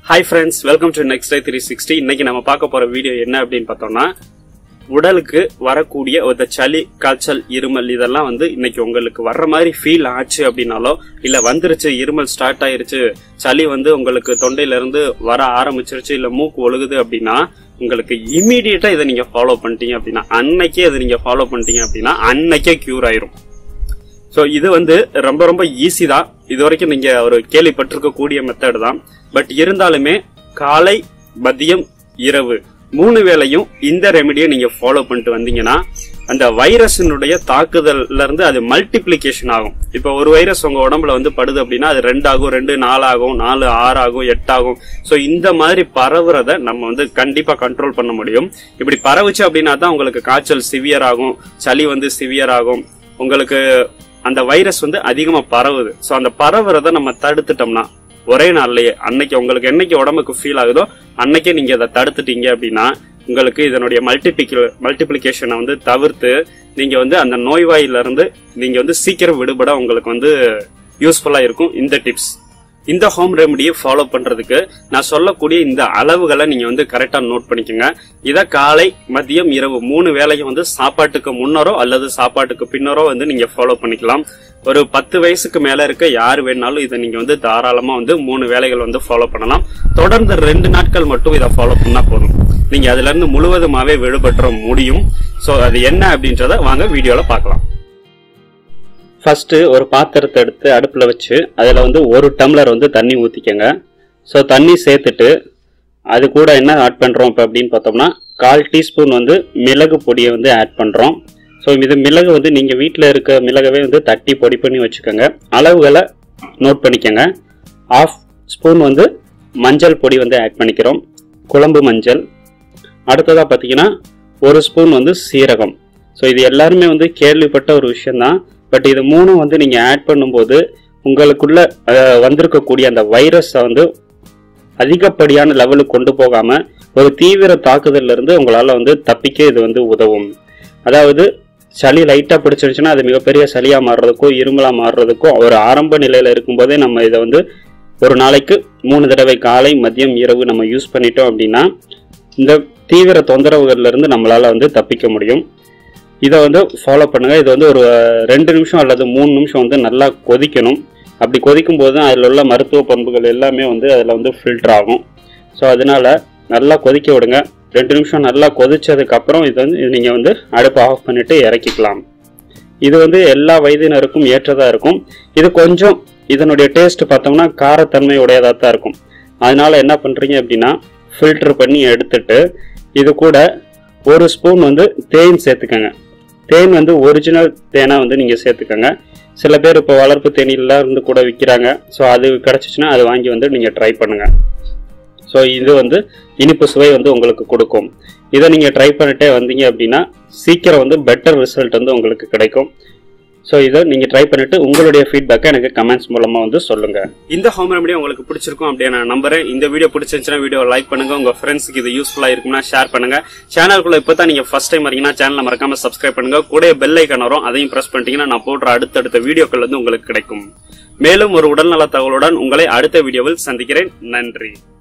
Hi friends, welcome to Next Day 360. இன்னைக்கு நம்ம பார்க்க போற வீடியோ என்ன அப்படின்னு பார்த்தோம்னா உடலுக்கு வரக்கூடிய ஒரு சளி, காய்ச்சல், இருமல் இதெல்லாம் இன்னைக்கு உங்களுக்கு வர்ற மாதிரி ஃபீல் ஆச்சு அப்படினாலோ இல்ல வந்துருச்சு, இருமல் ஸ்டார்ட் ஆயிருச்சு, சளி உங்களுக்கு தொண்டையில இருந்து வர ஆரம்பிச்சிருச்சு, இல்ல மூக்கு ஒழுகுது அப்படின்னா உங்களுக்கு இமிடியேட்டா இதை நீங்க ஃபாலோ பண்ணிட்டீங்க அப்படின்னா அன்னைக்கே கியூர் ஆயிரும். சோ இது ரொம்ப ரொம்ப ஈஸி தான். இது வரைக்கும் நீங்க ஒரு கேள்விப்பட்டிருக்க கூடிய மெத்தட் தான். பட் இருந்தாலுமே காலை, மதியம், இரவு 3 வேளையும் இந்த ரெமெடியை நீங்க ஃபாலோ பண்ணிட்டு வந்தீங்கன்னா அந்த வைரஸினுடைய தாக்குதல்ல இருந்து அது மல்டிப்ளிகேஷன் ஆகும். இப்ப ஒரு வைரஸ் உங்க உடம்புல படுது அப்படின்னா அது 2 ஆகும், 2 4 ஆகும், 4 6 ஆகும், 8 ஆகும். சோ இந்த மாதிரி பரவுறத நம்ம கண்டிப்பா கண்ட்ரோல் பண்ண முடியும். இப்படி பரவுச்சு அப்படின்னா தான் உங்களுக்கு காய்ச்சல் சிவியர் ஆகும், சளி சிவியர் ஆகும், உங்களுக்கு அந்த வைரஸ் அதிகமா பரவுது. சோ அந்த பரவுறத நம்ம தடுத்துட்டோம்னா ஒரே நாள்லயே அன்னைக்கு உங்களுக்கு என்னைக்கு உடம்புக்கு ஃபீல் ஆகுதோ அன்னைக்கே நீங்க அதை தடுத்துட்டீங்க அப்படின்னா உங்களுக்கு இதனுடைய மல்டிபிளிகேஷனை தவிர்த்து நீங்க அந்த நோய்வாயில இருந்து நீங்க சீக்கிரம் விடுபட உங்களுக்கு யூஸ்ஃபுல்லா இருக்கும் இந்த டிப்ஸ். இந்த ஹோம் ரெமடியை ஃபாலோ பண்றதுக்கு நான் சொல்லக்கூடிய இந்த அளவுகளை நீங்க கரெக்டா நோட் பண்ணிக்கோங்க. இத காலை, மதியம், இரவு 3 வேளையும் சாப்பாட்டுக்கு முன்னரோ அல்லது சாப்பாட்டுக்கு பின்னரோ நீங்க ஃபாலோ பண்ணிக்கலாம். ஒரு 10 வயசுக்கு மேல இருக்க யாரு வேணாலும் இதை நீங்க தாராளமா 3 வேளைகள் ஃபாலோ பண்ணலாம். தொடர்ந்து 2 நாட்கள் மட்டும் இதை ஃபாலோ பண்ணா போதும். நீங்க அதுல இருந்து முழுவதுமாவே விடுபட முடியும். சோ அது என்ன அப்படின்றத வாங்க வீடியோல பார்க்கலாம். ஃபர்ஸ்ட் ஒரு பாத்திரத்தை எடுத்து அடுப்புல வச்சு அதுல 1 டம்ளர் தண்ணி ஊத்திக்கங்க. ஸோ தண்ணி சேர்த்துட்டு அது கூட என்ன ஆட் பண்றோம் இப்போ அப்படின்னு பார்த்தோம்னா 1/4 டீஸ்பூன் மிளகு பொடியை ஆட் பண்றோம். ஸோ இது மிளகு நீங்க வீட்டில் இருக்க மிளகவே தட்டி பொடி பண்ணி வச்சுக்கோங்க. அளவுகளை நோட் பண்ணிக்கோங்க. 1/2 ஸ்பூன் மஞ்சள் பொடி ஆட் பண்ணிக்கிறோம், குழம்பு மஞ்சள். அடுத்ததா பார்த்தீங்கன்னா 1 ஸ்பூன் சீரகம். ஸோ இது எல்லாருமே கேள்விப்பட்ட ஒரு விஷயம்தான். பட் இது 3 நீங்க ஆட் பண்ணும்போது உங்களுக்குள்ள வந்திருக்கக்கூடிய அந்த வைரஸை அதிகப்படியான லெவலுக்கு கொண்டு போகாம ஒரு தீவிர தாக்குதல்ல இருந்து உங்களால தப்பிக்க இது உதவும். அதாவது சளி லைட்டா பிடிச்சிருச்சுன்னா அது மிகப்பெரிய சளியா மாறுறதுக்கும் இருமலா மாறுறதுக்கும் ஒரு ஆரம்ப நிலையில இருக்கும்போதே நம்ம இதை ஒரு நாளைக்கு 3 தடவை காலை, மதியம், இரவு நம்ம யூஸ் பண்ணிட்டோம் அப்படின்னா இந்த தீவிர தொந்தரவுகள்ல இருந்து நம்மளால தப்பிக்க முடியும். இதை ஃபாலோ பண்ணுங்க. இது ஒரு 2 நிமிஷம் அல்லது 3 நிமிஷம் நல்லா கொதிக்கணும். அப்படி கொதிக்கும் போது அதில் உள்ள மருத்துவ பண்புகள் எல்லாமே அதில் ஃபில்டர் ஆகும். ஸோ அதனால நல்லா கொதிக்க விடுங்க. 2 நிமிஷம் நல்லா கொதிச்சதுக்கு அப்புறம் இது நீங்க அடுப்பை ஆஃப் பண்ணிட்டு இறக்கிக்கலாம். இது எல்லா வயதினருக்கும் ஏற்றதா இருக்கும். இது கொஞ்சம் இதனுடைய டேஸ்ட் பார்த்தோம்னா காரத்தன்மை உடையதா தான் இருக்கும். அதனால என்ன பண்றீங்க அப்படின்னா ஃபில்டர் பண்ணி எடுத்துட்டு இது கூட 1 ஸ்பூன் தேன் சேர்த்துக்கங்க. தேன் ஒரிஜினல் தேனா நீங்க சேர்த்துக்கங்க. சில பேர் இப்போ வளர்ப்பு தேனிலாம் கூட விற்கிறாங்க. ஸோ அது கிடைச்சிச்சுன்னா அது வாங்கி நீங்க ட்ரை பண்ணுங்க. ஸோ இது இனிப்பு சுவை உங்களுக்கு கொடுக்கும். இதை நீங்க ட்ரை பண்ணிட்டே வந்தீங்க அப்படின்னா சீக்கிரம் பெட்டர் ரிசல்ட் உங்களுக்கு கிடைக்கும். ஸோ இதை நீங்க ட்ரை பண்ணிட்டு உங்களுடைய ஃபீட்பேக்கை எனக்கு கமெண்ட்ஸ் மூலமா சொல்லுங்க. இந்த ஹோம் ரெமடி உங்களுக்கு பிடிச்சிருக்கும் அப்படின்னு நான் நம்புறேன். இந்த வீடியோ பிடிச்சிருந்துச்சுன்னா வீடியோ லைக் பண்ணுங்க. உங்க ஃப்ரெண்ட்ஸுக்கு இது யூஸ்ஃபுல்லா இருக்கும்னா ஷேர் பண்ணுங்க. சேனலுக்குள்ள இப்பதான் நீங்க ஃபர்ஸ்ட் டைம் வரீங்கன்னா சேனலை மறக்காம சப்ஸ்கிரைப் பண்ணுங்க. கூட பெல் ஐகான் வரும், அதையும் பிரஸ் பண்ணிட்டீங்கன்னா நான் போடுற அடுத்தடுத்த வீடியோக்கள் உங்களுக்கு கிடைக்கும். மேலும் ஒரு உடல்நல தகவலுடன் உங்களை அடுத்த வீடியோவில் சந்திக்கிறேன். நன்றி.